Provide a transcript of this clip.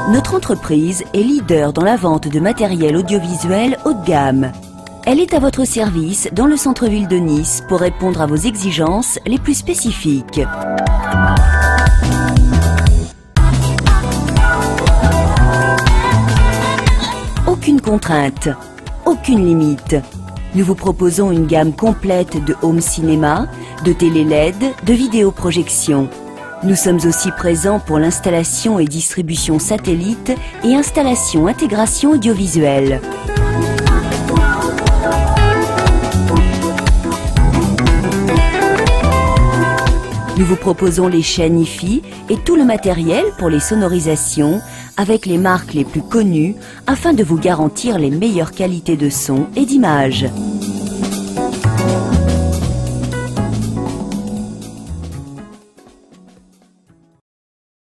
Notre entreprise est leader dans la vente de matériel audiovisuel haut de gamme. Elle est à votre service dans le centre-ville de Nice pour répondre à vos exigences les plus spécifiques. Aucune contrainte, aucune limite. Nous vous proposons une gamme complète de home cinéma, de télé LED, de vidéoprojection. Nous sommes aussi présents pour l'installation et distribution satellite et installation intégration audiovisuelle. Nous vous proposons les chaînes hi-fi et tout le matériel pour les sonorisations avec les marques les plus connues afin de vous garantir les meilleures qualités de son et d'image.